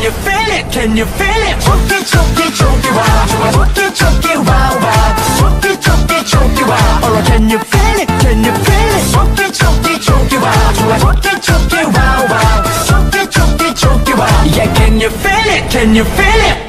you feel it? Can you feel it? 좋게 좋게 좋게 와 좋아 좋게 좋게 wow wow 좋게 좋게 좋게 와 Alright can you feel it? Can you feel it? 좋게 좋게 좋게 와 좋아 좋게 좋게 wow wow 좋게 좋게 좋게 와 Yeah can you feel it? Can you feel it?